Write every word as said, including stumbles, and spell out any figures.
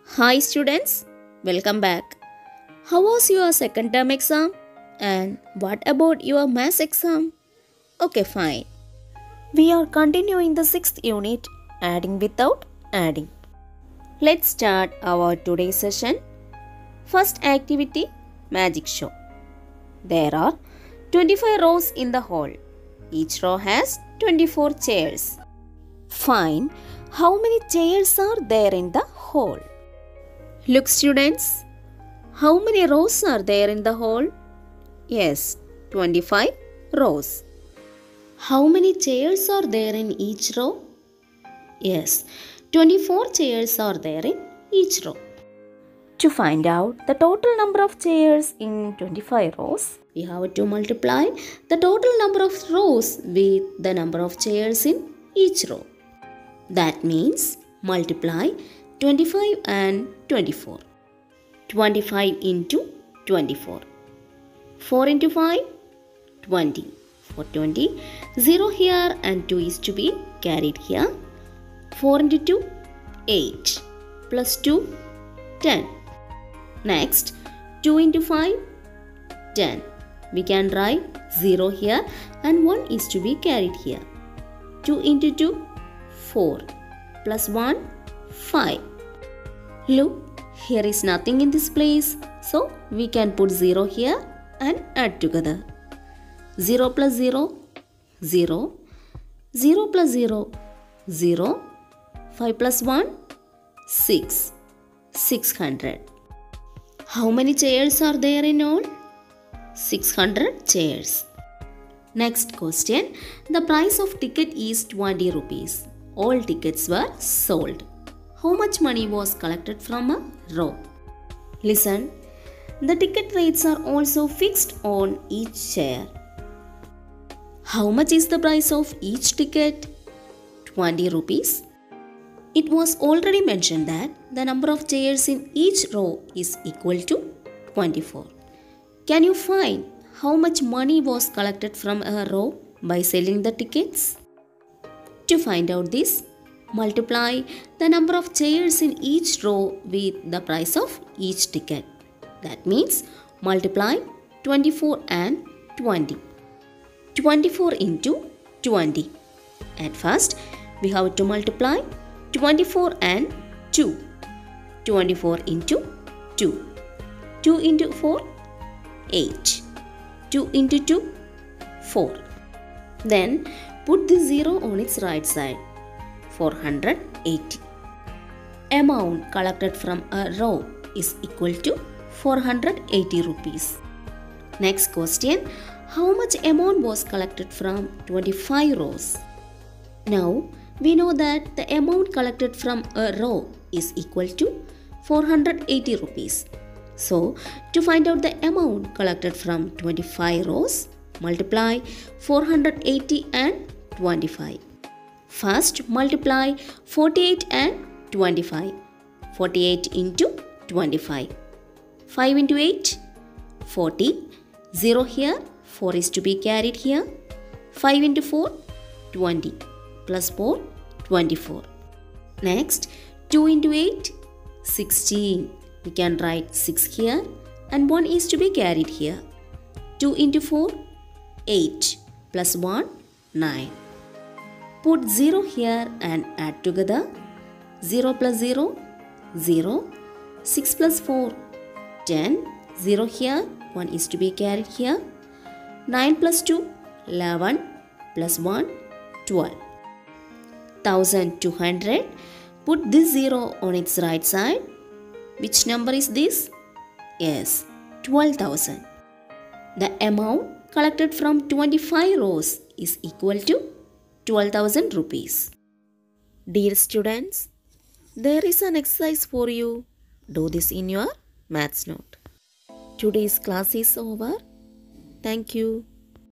Hi students, welcome back. How was your second term exam? And what about your maths exam? Okay, fine. We are continuing the sixth unit, adding without adding. Let's start our today's session. First activity, magic show. There are twenty-five rows in the hall. Each row has twenty-four chairs. Find how many chairs are there in the hall. Look students, how many rows are there in the hall? Yes, twenty-five rows. How many chairs are there in each row? Yes, twenty-four chairs are there in each row. To find out the total number of chairs in twenty-five rows, we have to multiply the total number of rows with the number of chairs in each row. That means multiply twenty-five and twenty-four. twenty-five into twenty-four. four into five, twenty. For twenty, zero here and two is to be carried here. four into two, eight. Plus two, ten. Next, two into five, ten. We can write zero here and one is to be carried here. two into two, four. Plus one, five. Look, here is nothing in this place, so we can put zero here and add together. zero plus zero, zero. zero plus zero, zero. five plus one, six. six hundred. How many chairs are there in all? six hundred chairs. Next question. The price of ticket is twenty rupees. All tickets were sold. How much money was collected from a row? Listen. The ticket rates are also fixed on each chair. How much is the price of each ticket? twenty rupees. It was already mentioned that the number of chairs in each row is equal to twenty-four. Can you find how much money was collected from a row by selling the tickets? To find out this, multiply the number of chairs in each row with the price of each ticket. That means multiply twenty-four and twenty. twenty-four into twenty. At first, we have to multiply twenty-four and two. twenty-four into two. two into four, eight. two into two, four. Then put the zero on its right side. four hundred eighty. Amount collected from a row is equal to four hundred eighty rupees. Next question. How much amount was collected from twenty-five rows? Now, we know that the amount collected from a row is equal to four hundred eighty rupees. So, to find out the amount collected from twenty-five rows, multiply four hundred eighty and twenty-five. First, multiply forty-eight and twenty-five. forty-eight into twenty-five. five into eight, forty. zero here, four is to be carried here. five into four, twenty. Plus four, twenty-four. Next, two into eight, sixteen. We can write six here and one is to be carried here. two into four, eight. Plus one, nine. Put zero here and add together. zero plus zero, zero. six plus four, ten. zero here, one is to be carried here. nine plus two, eleven. Plus one, twelve. one thousand two hundred. Put this zero on its right side. Which number is this? Yes, twelve thousand. The amount collected from twenty-five rows is equal to twelve thousand rupees. Dear students, there is an exercise for you. Do this in your maths note. Today's class is over. Thank you.